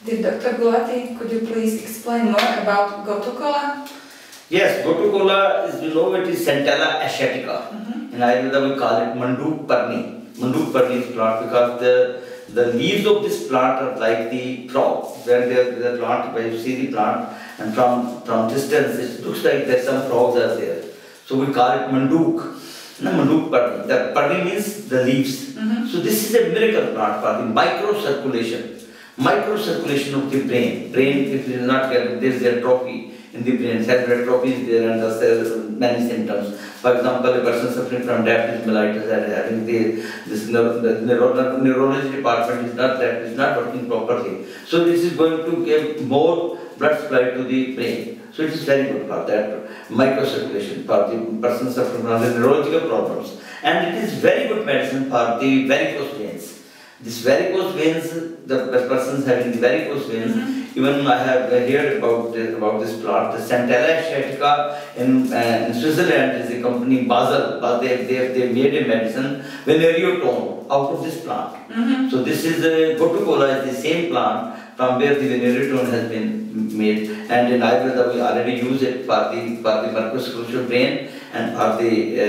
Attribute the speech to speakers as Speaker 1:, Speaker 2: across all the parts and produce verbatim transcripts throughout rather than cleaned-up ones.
Speaker 1: Dear Doctor Gulati, could you please explain more about Gotukola?
Speaker 2: Yes, Gotukola is, you know, it is Centella asiatica.
Speaker 1: Mm-hmm.
Speaker 2: In Ayurveda we call it Manduk Parni. Manduk Parni is plant because the the leaves of this plant are like the frog. When they the plant, when you see the plant, and from from distance it looks like that some frogs are there. So we call it Manduk. No, Manduk Parni. The Parni means the leaves.
Speaker 1: Mm-hmm.
Speaker 2: So this is a miracle plant for the microcirculation. Microcirculation of the brain. Brain, if it is not get, there is atrophy in the brain. Cerebral atrophy is there, and there are many symptoms. For example, a person suffering from diabetes mellitus and having the this neuro, the neuro, neurology department is not that is not working properly. So this is going to give more blood supply to the brain. So it is very good for that microcirculation for the person suffering from the neurological problems. And it is very good medicine for the varicose veins. This varicose veins, the persons having the varicose veins, mm-hmm. even I have heard about this, about this plant, the Centella asiatica in, uh, in Switzerland is a company, Basel, but they, they, they made a medicine, Venereotone, out of this plant. Mm-hmm. So this is, uh, Gotukola is the same plant from where the Venereotone has been made, and in Ayurveda we already use it for the, for the microcirculation brain and for the,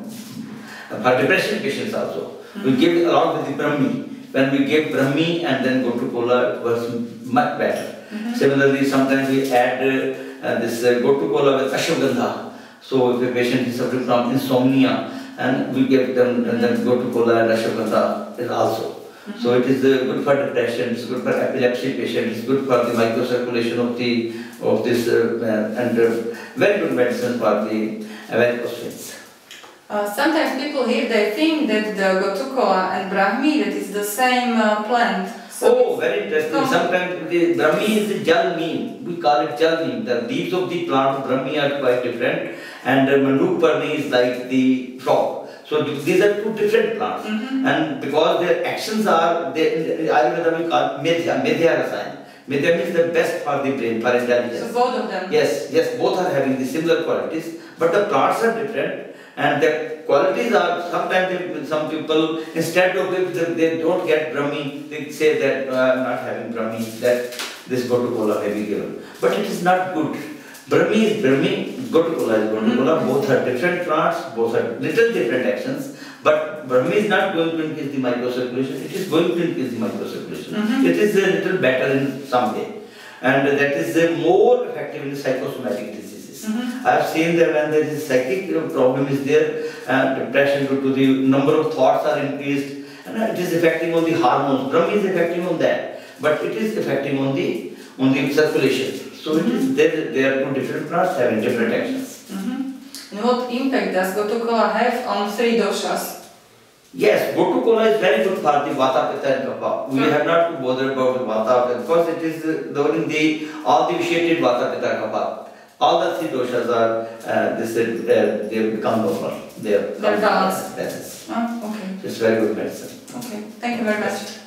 Speaker 2: uh, for depression patients also. Mm-hmm. We give it along with the Brahmi. When we give Brahmi and then Gotukola, it works much better. Mm-hmm. Similarly, sometimes we add uh, uh, this uh, Gotukola with Ashwagandha. So if a patient is suffering from insomnia, and we give them and then Gotukola and Ashwagandha is also. Mm-hmm. So it is uh, good for depression, it's good for epilepsy patients, it's good for the microcirculation of the of this uh, uh, and uh, very good medicine for the uh, varicose veins.
Speaker 1: Uh, sometimes people here, they think that the Gotukola and Brahmi, that is the same uh, plant. So
Speaker 2: oh, very interesting. Sometimes the Brahmi is the Jalneem. We call it Jalneem. The leaves of the plant of Brahmi are quite different, and uh, Manduk Parni is like the frog. So these are two different plants, mm-hmm. and because their actions are, they, Ayurveda we call Medhya, Medhya Rasayan. Medhya means the best for the brain, for intelligence.
Speaker 1: So both of them?
Speaker 2: Yes, yes, both are having the similar qualities, but the plants are different. And the qualities are, sometimes they, some people, instead of it, they don't get Brahmi, they say that uh, I'm not having Brahmi, that this Gotukola may be given. But it is not good. Brahmi is Brahmi, Gotukola is Gotukola, mm-hmm. both are different plants, both are little different actions, but Brahmi is not going to increase the microcirculation, it is going to increase the microcirculation. Mm-hmm. It is a little better in some way. And that is uh, more effective in the psychosomatic disease. Mm-hmm. I have seen that when there is a psychic problem is there, uh, depression due to the number of thoughts are increased, and it is affecting on the hormones. Brahmi is affecting on that, but it is affecting on the on the circulation. So mm-hmm. it is there. There are two different plants having different actions.
Speaker 1: Mm-hmm. And what impact does Gotukola have on three doshas?
Speaker 2: Yes, Gotukola is very good for the Vata, Pitta and Kapha. We have not to bother about the Vata because it is uh, during the all the vitiated Vata, Pitta and Kapha. All the three doshas are, uh, this, uh, they become normal. They are
Speaker 1: balanced.
Speaker 2: Balance.
Speaker 1: Oh, okay.
Speaker 2: So it's very good medicine.
Speaker 1: Okay, thank you very much.